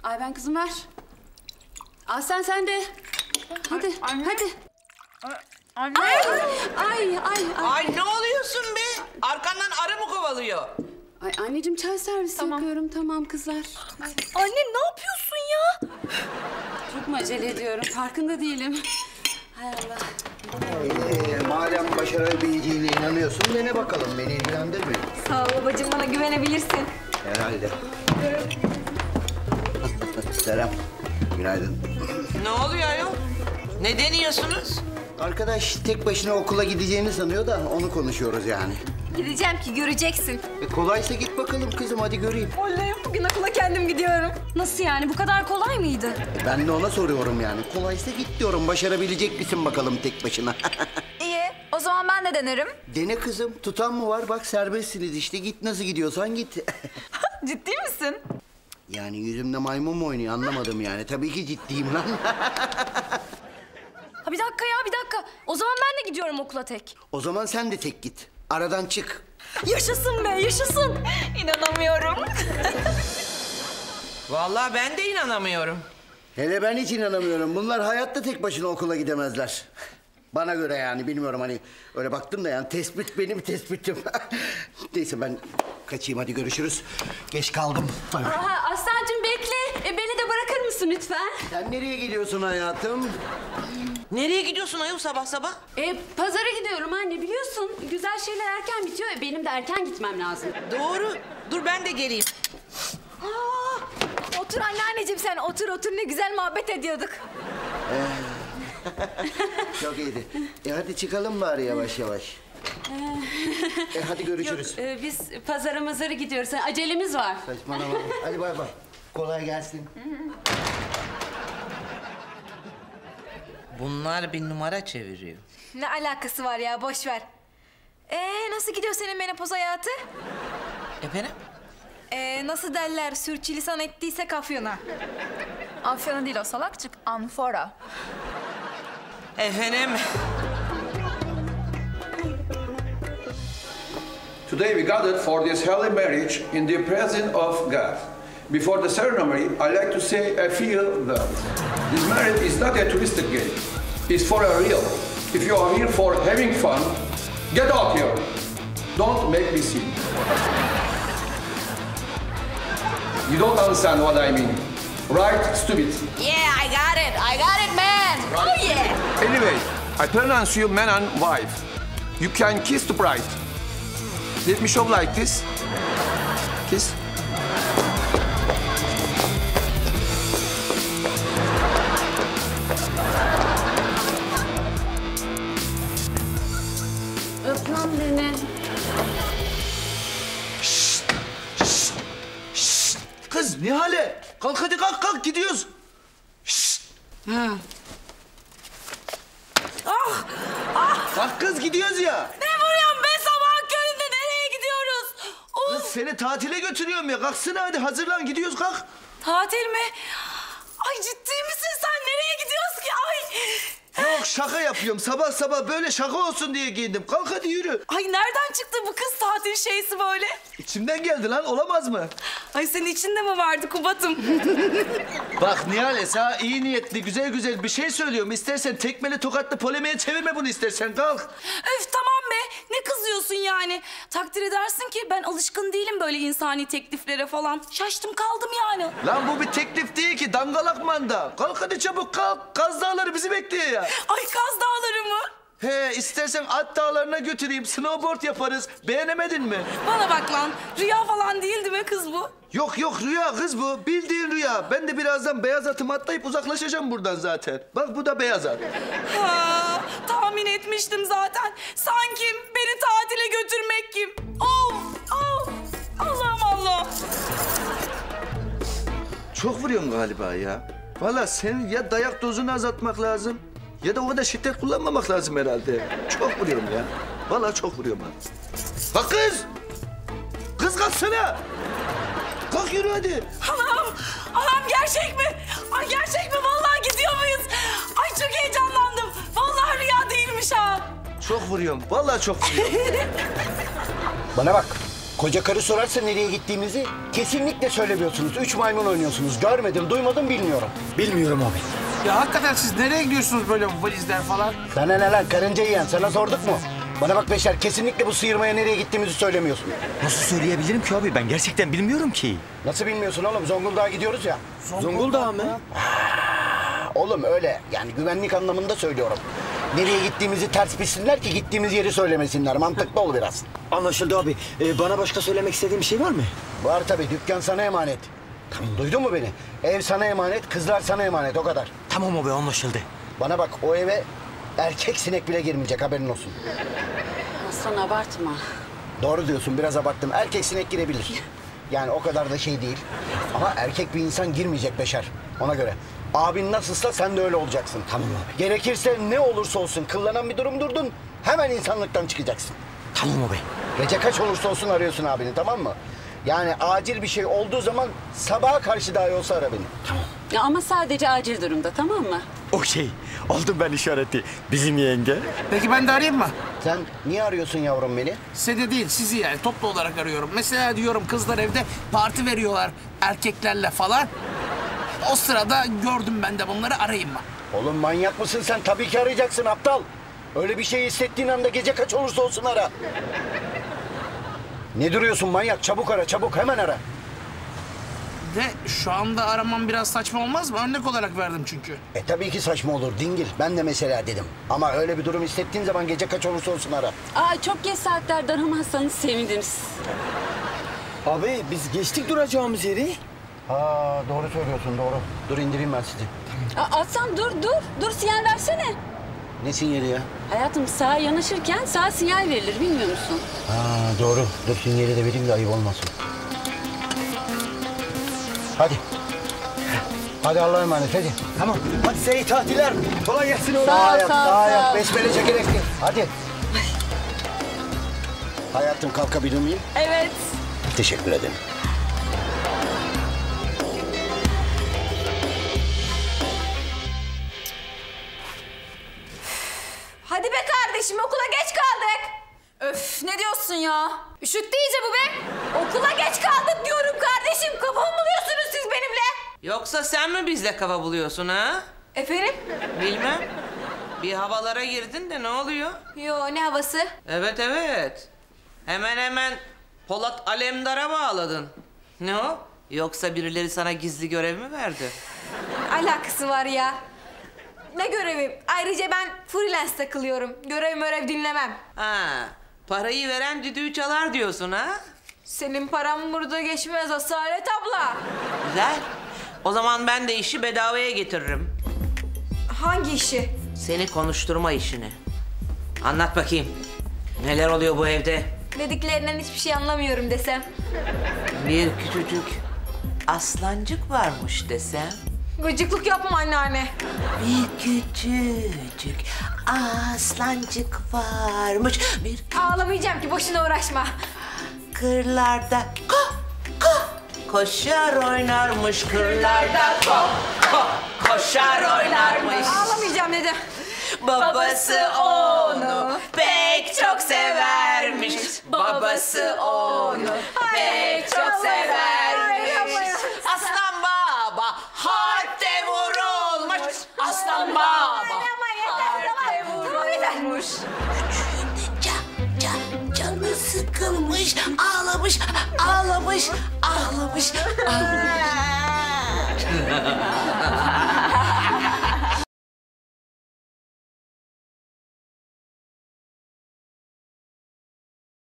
Ayben kızım ver. Aslan sen de. Hadi, hadi. Anne. Ay ne oluyorsun be? Arkandan arı mı kovalıyor? Ay anneciğim çay servisi yapıyorum. Tamam kızlar. Anne ne yapıyorsun ya? Çok mu acele ediyorum? Farkında değilim. Hay Allah. Madem başarabileceğine inanıyorsun, dene bakalım. Beni ilgilendirmiyor. Sağ ol babacığım, bana güvenebilirsin. Herhalde. Selam. Günaydın. Ne oluyor ayol? Ne deniyorsunuz? Arkadaş tek başına okula gideceğini sanıyor da onu konuşuyoruz yani. Gideceğim ki göreceksin. Kolaysa git bakalım kızım, hadi göreyim. Oley, bugün okula kendim gidiyorum. Nasıl yani, bu kadar kolay mıydı? Ben de ona soruyorum yani. Kolaysa git diyorum. Başarabilecek misin bakalım tek başına? İyi, o zaman ben de denerim. Dene kızım. Tutan mı var? Bak serbestsiniz işte. Git nasıl gidiyorsan git. Ciddi misin? Yani yüzümde maymun mu oynuyor anlamadım yani. Tabii ki ciddiyim lan. Ha bir dakika ya, bir dakika. O zaman ben de gidiyorum okula tek. O zaman sen de tek git. Aradan çık. Yaşasın be, yaşasın. İnanamıyorum. Vallahi ben de inanamıyorum. Hele ben hiç inanamıyorum. Bunlar hayatta tek başına okula gidemezler. Bana göre yani bilmiyorum hani öyle baktım da yani tespit benim tespitim. Neyse ben kaçayım hadi görüşürüz. Geç kaldım. Aha, Aslancığım bekle. Beni de bırakır mısın lütfen? Sen nereye gidiyorsun hayatım? Nereye gidiyorsun ayol sabah sabah? Pazara gidiyorum anne biliyorsun. Güzel şeyler erken bitiyor. Benim de erken gitmem lazım. Doğru. Dur ben de geleyim. Otur anneanneciğim sen, otur ne güzel muhabbet ediyorduk. Çok iyiydi. Hadi çıkalım bari yavaş yavaş. Hadi görüşürüz. Yok, biz pazara gidiyoruz. Acelemiz var. Saçmalama. Hadi bay bay. Kolay gelsin. Bunlar bir numara çeviriyor. Ne alakası var ya, boş ver. Nasıl gidiyor senin menopoz hayatı? Efendim? Nasıl derler, sürçülisan ettiysek Afyon'a. Afyon'a değil o salakçık, Anfora. Efendim? Today we gathered for this holy marriage in the presence of God. Before the ceremony, I like to say I feel that this marriage is not a touristic game. It's for a real. If you are here for having fun, get out here. Don't make me scene. You don't understand what I mean. Right, stupid? Yeah, I got it, man. Right. Oh yeah. Anyway, I pronounce you man and wife. You can kiss the bride. Let me show like this. Kiss. Öp lan beni. Kız Nihale, kalk hadi kalk gidiyoruz. Şşt. Kalk kız gidiyoruz ya. Ne vuruyorsun be, sabahın köründe nereye gidiyoruz? Kız seni tatile götürüyorum ya. Kalksana hadi hazırlan gidiyoruz kalk. Tatil mi? Ay ciddi misin sen? Nereye gidiyoruz ki? Ay. Yok şaka yapıyorum. Sabah sabah böyle şaka olsun diye giyindim. Kalk hadi yürü. Ay nereden çıktı bu kız tatil şeysi böyle? İçimden geldi lan olamaz mı? Ay senin içinde mi vardı Kubat'ım? Bak Nihale sana iyi niyetli güzel bir şey söylüyorum. İstersen tekmeli tokatlı polemiğe çevirme bunu istersen kalk. Öf tamam be. Ne kızıyorsun yani? Takdir edersin ki ben alışkın değilim böyle insani tekliflere falan. Şaştım kaldım yani. Lan bu bir teklif değil ki dangalak manda. Kalk hadi çabuk kalk. Kaz Dağları bizi bekliyor ya. Ay Kaz Dağları mı? He istersen At Dağları'na götüreyim snowboard yaparız. Beğenemedin mi? Bana bak lan. Rüya falan değildi be kız bu. Yok rüya kız bu. Bildiğin rüya. Ben de birazdan beyaz atımı atlayıp uzaklaşacağım buradan zaten. Bak bu da beyaz at. Ha, tahmin etmiştim zaten. Sanki beni tatile götürmek kim? Of. Allah'ım Allah. Çok vuruyorsun galiba ya. Vallahi senin ya dayak dozunu azaltmak lazım ya da o kadar şiddet kullanmamak lazım herhalde. Çok vuruyorum ya. Vallahi çok vuruyorum ha. Kalk kız! Kız kalksana! Kalk yürü hadi. Anam gerçek mi? Ay gerçek mi? Vallahi gidiyor muyuz? Ay çok heyecanlandım. Vallahi rüya değilmiş ha. Çok vuruyorum. Vallahi çok vuruyorum. Bana bak. Koca karı sorarsa nereye gittiğimizi kesinlikle söylemiyorsunuz. 3 maymun oynuyorsunuz. Görmedim, duymadım, bilmiyorum. Bilmiyorum abi. Ya hakikaten siz nereye gidiyorsunuz böyle valizler falan? Sana ne lan karınca yiyen, sana sorduk mu? Bana bak Beşer, kesinlikle bu sıyırmaya nereye gittiğimizi söylemiyorsun. Nasıl söyleyebilirim ki abi? Ben gerçekten bilmiyorum ki. Nasıl bilmiyorsun oğlum? Zonguldak'a gidiyoruz ya. Zonguldak mı? Oğlum öyle, yani güvenlik anlamında söylüyorum. Nereye gittiğimizi ters bilsinler ki gittiğimiz yeri söylemesinler. Mantıklı ol biraz. Anlaşıldı abi. Bana başka söylemek istediğin bir şey var mı? Var tabii, dükkan sana emanet. Tamam, duydun mu beni? Ev sana emanet, kızlar sana emanet, o kadar. Tamam abi, anlaşıldı. Bana bak, o eve erkek sinek bile girmeyecek, haberin olsun. Aslan abartma. Doğru diyorsun, biraz abarttım. Erkek sinek girebilir. Yani o kadar da şey değil. Ama erkek bir insan girmeyecek Beşer. Ona göre. Abin nasılsa sen de öyle olacaksın. Tamam abi. Gerekirse ne olursa olsun kıllanan bir durum durdun, hemen insanlıktan çıkacaksın. Tamam abi. Gece kaç olursa olsun arıyorsun abini, tamam mı? Yani acil bir şey olduğu zaman sabaha karşı dahi olsa ara beni. Tamam. Ya ama sadece acil durumda, tamam mı? Okey. Aldım ben işareti. Bizim yenge. Peki ben de arayayım mı? Sen niye arıyorsun yavrum beni? Seni değil, sizi yani toplu olarak arıyorum. Mesela diyorum kızlar evde parti veriyorlar erkeklerle falan. O sırada gördüm ben de bunları, arayayım mı? Oğlum manyak mısın sen? Tabii ki arayacaksın aptal. Öyle bir şey hissettiğin anda gece kaç olursa olsun ara. Ne duruyorsun manyak? Çabuk ara, çabuk, hemen ara. De şu anda aramam biraz saçma olmaz mı? Örnek olarak verdim çünkü. Tabii ki saçma olur dingil. Ben de mesela dedim. Ama öyle bir durum hissettiğin zaman gece kaç olursa olsun ara. Aa, çok geç saatlerde aramazsanız seviniriz. Abi biz geçtik duracağımız yeri. Aa, doğru söylüyorsun, doğru. Dur indireyim ben sizi. Aa, Aslan dur sinyal versene. Ne sinyali ya? Hayatım, sağa yanaşırken sağ sinyal verilir, bilmiyor musun? Aa, doğru. Dur sinyali de vereyim de ayıp olmasın. Hadi. Hadi Allah'a emanet, hadi. Tamam. Hadi size iyi tatiller. Kolay gelsin oğlum. Sağ yap, sağ sağ ol. yap. Besmele çekerek gel. Hadi. Hayatım, kalkabilir miyim? Evet. Teşekkür ederim. Hadi be kardeşim, okula geç kaldık. Öf, ne diyorsun ya? Üşüttü iyice bu be. Okula geç kaldık diyorum kardeşim. Kafa mı buluyorsunuz siz benimle? Yoksa sen mi bizle kafa buluyorsun ha? Efendim? Bilmem. Bir havalara girdin de ne oluyor? Yo, ne havası? Evet. Hemen Polat Alemdar'a bağladın. Ne o? Yoksa birileri sana gizli görev mi verdi? Alakası var ya. Ne görevi? Ayrıca ben freelance takılıyorum. Görev dinlemem. Ha, parayı veren düdüğü çalar diyorsun ha? Senin paran burada geçmez Asalet abla. Güzel. O zaman ben de işi bedavaya getiririm. Hangi işi? Seni konuşturma işini. Anlat bakayım. Neler oluyor bu evde? Dediklerinden hiçbir şey anlamıyorum desem. Bir küçücük aslancık varmış desem. Gıcıklık yapma anneanne. Bir küçücük aslancık varmış. Bir Ağlamayacağım ki, boşuna uğraşma. kırlarda koşar oynarmış kırlarda koşar oynarmış. Ağlamayacağım dedim. Babası onu pek çok severmiş. Babası onu pek çok severmiş. Aslan baba harpte vurulmuş. Aslan baba harpte vurulmuş. Canı sıkılmış, ağlamış.